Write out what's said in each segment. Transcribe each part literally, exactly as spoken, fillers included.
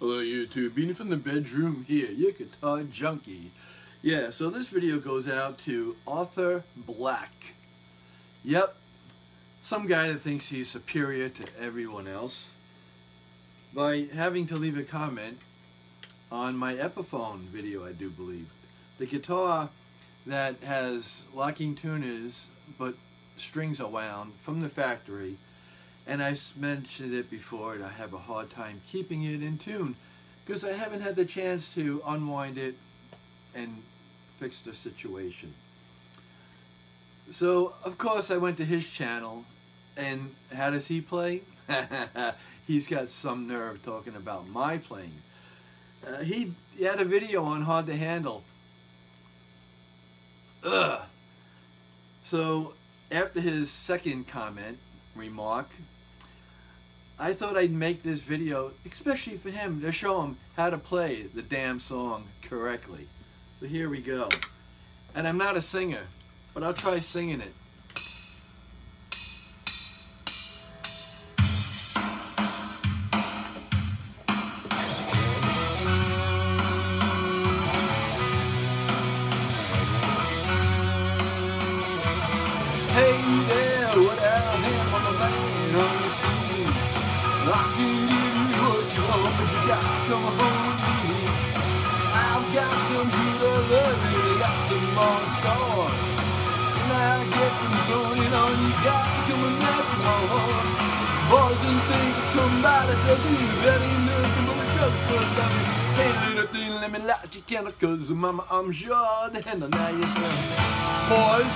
Hello YouTube, Beanie from the bedroom here, your guitar junkie. Yeah, so this video goes out to Arthur Black. Yep, some guy that thinks he's superior to everyone else by having to leave a comment on my Epiphone video, I do believe. The guitar that has locking tuners but strings are wound from the factory. And I mentioned it before, and I have a hard time keeping it in tune because I haven't had the chance to unwind it and fix the situation. So, of course, I went to his channel, and how does he play? He's got some nerve talking about my playing. Uh, he, he had a video on Hard to Handle. Ugh. So, after his second comment, remark, I thought I'd make this video especially for him to show him how to play the damn song correctly. So here we go. And I'm not a singer, but I'll try singing it. Hey there, what out here on the man on the scene? I can give you what you want, but you gotta come home with me. I've got some good love and I got some more score. And I get them going on, you got to come and make more. Boys and things that come by that doesn't even that ain't nothing but a drug so loving. Hey little thing, let me light your candle, cause mama, I'm sure to handle now, yes sir. Boys,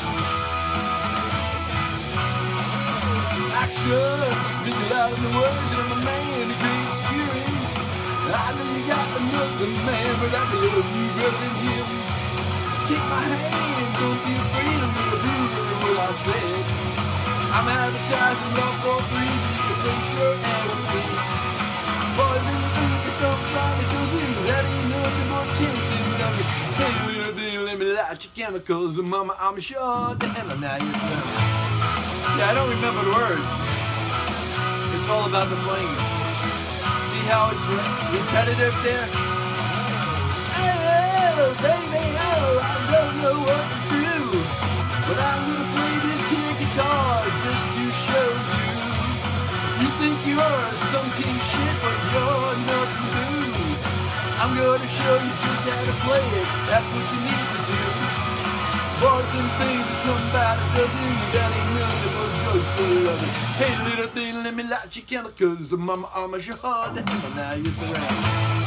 action, speak loud in the words, and I'm a man of great experience. I know you got another man, but I love you better than him. Take my hand, don't be afraid, I'm gonna do every word I said. I'm advertising love for free, so you can take your everything. Boys and things that don't find it doesn't, that ain't nothing but kissing. Love me, hey little thing, let me light your chemicals, and mama, I'm sure to handle now, you smell me. Yeah, I don't remember the words. It's all about the playing. See how it's re repetitive there? Oh, baby, oh, I don't know what to do. But I'm gonna play this here guitar just to show you. You think you're some king shit, but you're nothing new. I'm gonna show you just how to play it. That's what you need to do. Boys and things that come by that doesn't, that ain't nothing but drugs so loving. Hey little thing, let me light your candle, cause mama, I'm a sure hard to handle now, you surround.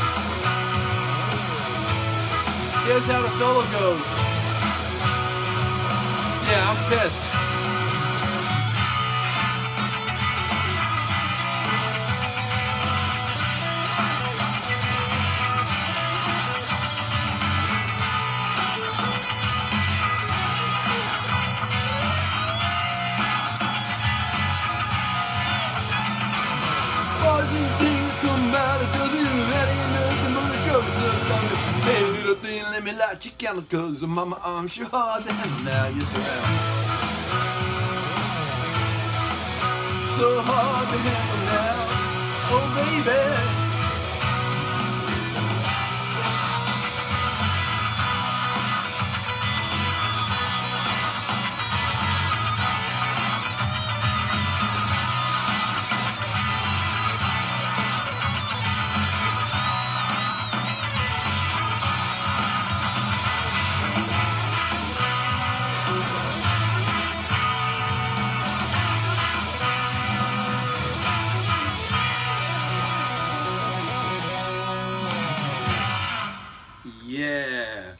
Here's how the solo goes. Yeah, I'm pissed. Hey little thing, let me light your candle, cause mama, I'm sure hard to handle now, you're surrounded. So hard to handle now, oh baby. Yeah.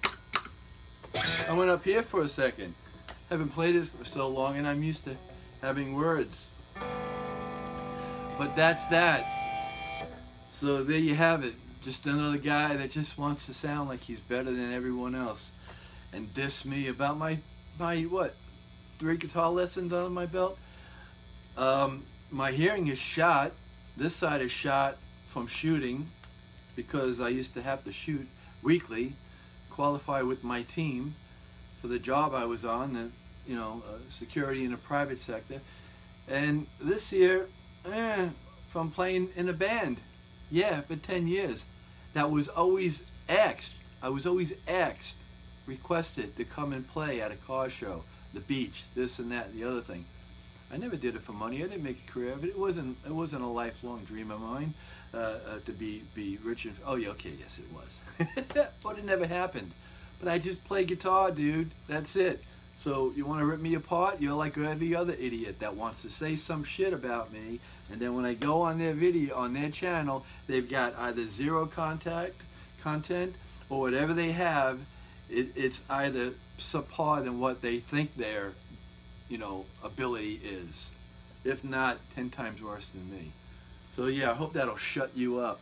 I went up here for a second. Haven't played it for so long and I'm used to having words. But that's that. So there you have it. Just another guy that just wants to sound like he's better than everyone else. And diss me about my, my what? Three guitar lessons under my belt? Um, my hearing is shot. This side is shot from shooting because I used to have to shoot weekly, qualify with my team for the job I was on, the you know uh, security in the private sector. And this year, eh, from playing in a band, Yeah, for ten years. That was always asked. I was always asked, requested to come and play at a car show, the beach, this and that, and the other thing. I never did it for money. I didn't make a career of it. It wasn't. It wasn't a lifelong dream of mine uh, uh, to be be rich and. Oh yeah, okay, yes, it was. But it never happened. But I just play guitar, dude. That's it. So you want to rip me apart? You're like every other idiot that wants to say some shit about me, and then when I go on their video, on their channel, they've got either zero contact content or whatever they have. It, it's either subpar than what they think their, you know, ability is. If not, ten times worse than me. So yeah, I hope that'll shut you up.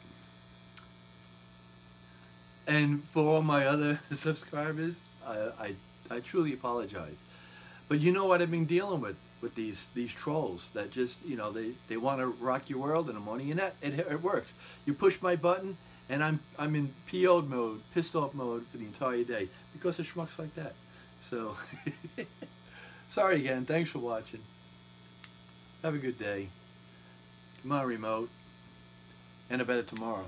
And for all my other subscribers, I, I I truly apologize. But you know what I've been dealing with with these these trolls that just, you know, they they want to rock your world in the morning, and that it, it works. You push my button and I'm I'm in P O mode, pissed off mode for the entire day because of schmucks like that. So sorry again. Thanks for watching. Have a good day. Come on, remote. And a better tomorrow.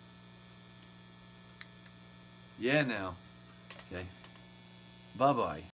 Yeah, now. Okay. Bye-bye.